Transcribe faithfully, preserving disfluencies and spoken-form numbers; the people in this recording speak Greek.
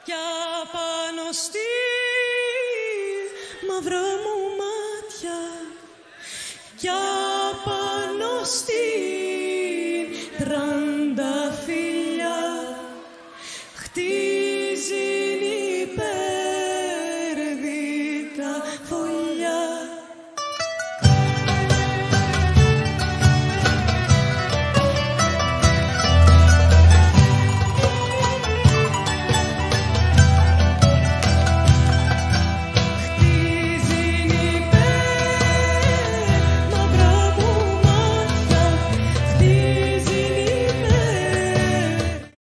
Κι απάνω στη μαύρα μου μάτια, κι απάνω στη τραν